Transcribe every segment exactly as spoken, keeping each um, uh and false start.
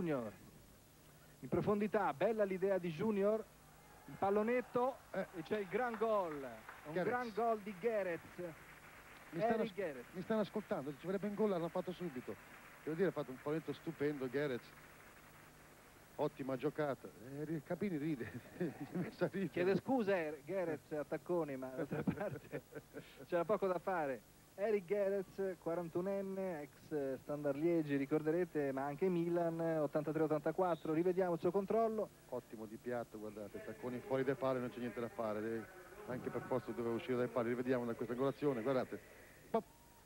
Junior. In profondità, bella l'idea di Junior, il pallonetto eh. e c'è il gran gol, un Gerets. gran gol di Gerets. Mi stanno, Gerets. mi stanno ascoltando, ci vorrebbe un gol, l'hanno fatto subito. Devo dire, ha fatto un pallonetto stupendo Gerets. Ottima giocata. Eh, Capini ride. Chiede scusa Gerets, attaccone, ma d'altra parte c'era poco da fare. Eric Gerets, quarantunenne, ex Standard Liegi, ricorderete, ma anche Milan, ottantatré ottantaquattro. Rivediamo il suo controllo. Ottimo di piatto, guardate, tacconi fuori dai pali, non c'è niente da fare. Deve, anche per forza doveva uscire dai pali. Rivediamo da questa angolazione, guardate. Pop.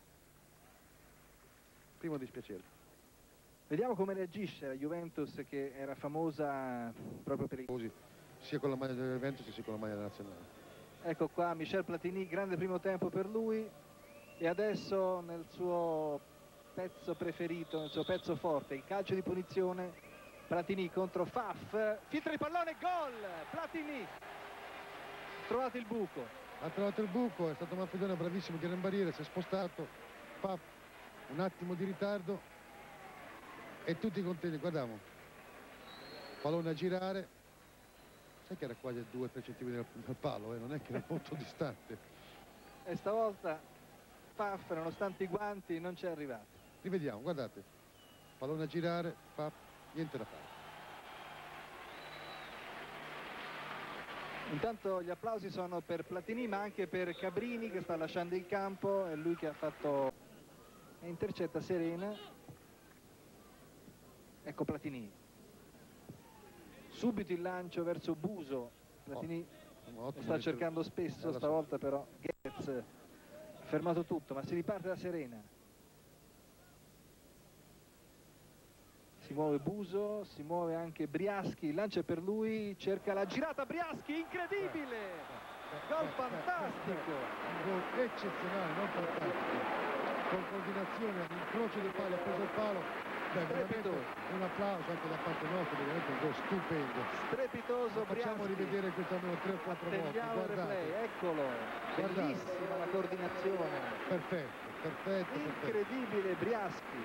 Primo dispiacere. Vediamo come reagisce la Juventus, che era famosa proprio per i... Così, sia con la maglia della Juventus sia con la maglia nazionale. Ecco qua Michel Platini, grande primo tempo per lui. E adesso nel suo pezzo preferito, nel suo pezzo forte, il calcio di punizione, Platini contro Faf, filtra il pallone, gol! Platini! Ha trovato il buco. Ha trovato il buco, è stato Manfredone bravissimo che era in barriera, si è spostato, Faf, un attimo di ritardo e tutti contenti, guardiamo. Pallone a girare, sai che era quasi a due tre centimetri dal, dal palo, eh? Non è che era molto distante. E stavolta Faf, nonostante i guanti, non c'è arrivato. Rivediamo, guardate. Pallone a girare, Faf, niente da fare. Intanto gli applausi sono per Platini, ma anche per Cabrini, che sta lasciando il campo. È lui che ha fatto... e intercetta Serena. Ecco Platini. Subito il lancio verso Buso. Platini oh, sta cercando spesso, stavolta però Gerets ha fermato tutto, ma si riparte da Serena. Si muove Buso, si muove anche Briaschi, il lancio è per lui, cerca la girata Briaschi, incredibile! Gol fantastico! Un gol eccezionale, non fantastico. Con coordinazione, all'incrocio dei pali, ha preso il palo. Beh, veramente un applauso anche da parte nostra, veramente un gol stupendo. Strepitoso Briaschi. Facciamo rivedere questo almeno tre o quattro volte. Guardate. Replay, eccolo. Guardate. Bellissima la coordinazione. Perfetto, perfetto. Incredibile perfetto. Briaschi.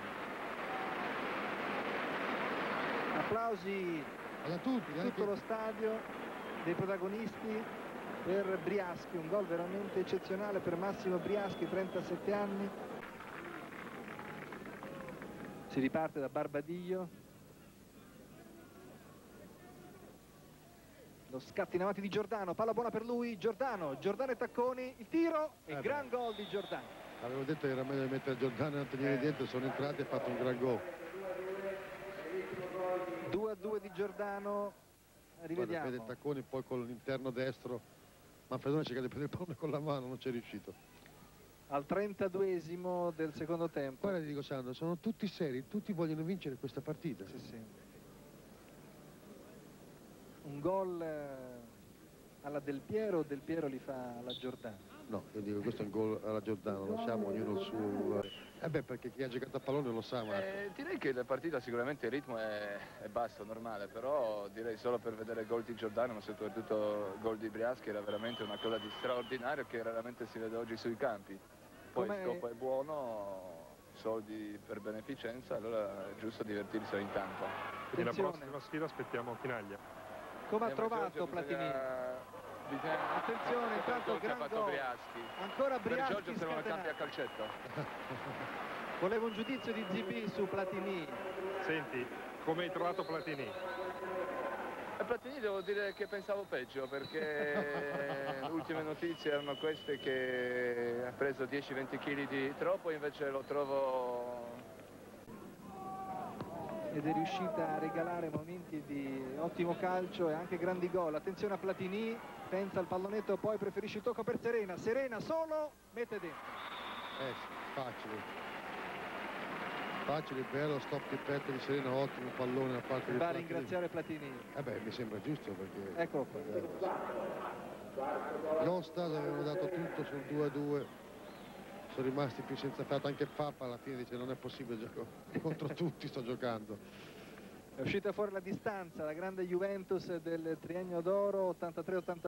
Applausi alla tutti, tutto anche... lo stadio dei protagonisti per Briaschi, un gol veramente eccezionale per Massimo Briaschi, trentasette anni. Si riparte da Barbadiglio. Lo scatto in avanti di Giordano, palla buona per lui, Giordano, Giordano e Tacconi, il tiro e eh gran gol di Giordano. Avevo detto che era meglio mettere Giordano e non tenere eh. dietro, sono entrati e ha fatto un gran gol. due a due di Giordano, rivediamo. Guarda, vede Tacconi poi con l'interno destro, Manfredone cerca di prendere il pallone con la mano, non c'è riuscito. Al trentaduesimo del secondo tempo. Guarda, ti dico Sandro, sono tutti seri, tutti vogliono vincere questa partita. Sì, sì. Un gol alla Del Piero, o Del Piero li fa alla Giordano? No, io dico questo è un gol alla Giordano, lasciamo ognuno il suo... Eh beh, perché chi ha giocato a pallone lo sa, Marco. Eh, direi che la partita sicuramente il ritmo è, è basso, normale, però direi solo per vedere il gol di Giordano, ma soprattutto il gol di Briaschi era veramente una cosa di straordinario che raramente si vede oggi sui campi. Poi il scopo è buono, soldi per beneficenza, allora è giusto divertirsi ogni tanto. Quindi la prossima sfida aspettiamo Chinaglia. Come eh, ha trovato Platini? Bisogna... Bisogna... Attenzione, intanto gran gol. Briaschi. Ancora Briaschi. Per Giorgio se non campi a calcetto. Volevo un giudizio di Z B su Platini. Senti, come hai trovato Platini? A Platini devo dire che pensavo peggio, perché le ultime notizie erano queste, che ha preso dieci venti chili di troppo, invece lo trovo... Ed è riuscita a regalare momenti di ottimo calcio e anche grandi gol. Attenzione a Platini, pensa al pallonetto, poi preferisce il tocco per Serena. Serena solo, mette dentro. Eh sì, facile. Facile, bello, stop di petto di Serena, ottimo pallone da parte di Va a Platini. ringraziare Platini. Eh beh, mi sembra giusto perché... Eccolo qua. Non sta, avevano dato tutto sul due a due. Sono rimasti più senza fiato, anche Papa alla fine dice non è possibile, gioco contro tutti sto giocando. È uscita fuori la distanza, la grande Juventus del triennio d'oro ottantatré ottanta.